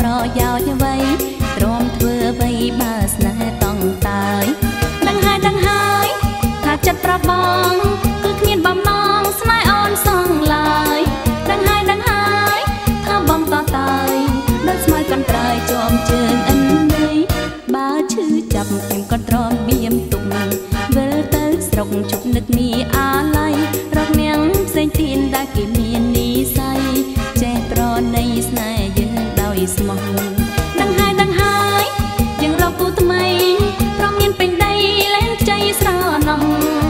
ប្រយោជន៍អ្វីទ្រាំធ្វើអ្វីបើស្នេហ៍ต้องតើយដឹងហើយថាចិត្តប្របងគឺគ្មានបំណងស្នេហ៍អូនសងឡើយដឹងហើយថាបងតតើយដូចស្មៅកាន់ត្រើយជាប់ជើងឥននេះបើឈឺចាប់ខ្ញុំក៏ទ្រាំបៀមទុកវិលទៅស្រុកជប់នឹកនីអាឡ័យរកនាងផ្សេងទៀតដែលគេមាននិស័យចេះប្រណីស្នេហ៍យើងដោយស្មោះដឹងហើយយើងរកគូថ្មីព្រមមានពេញដីលែងใจស្រណោះ